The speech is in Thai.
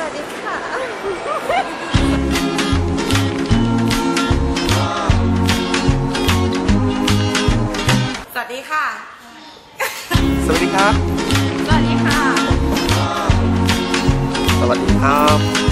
วัสดีค่ะสวัสดีค่ะสวัสดีครับสวัสดีค่ะสวัสดีครับ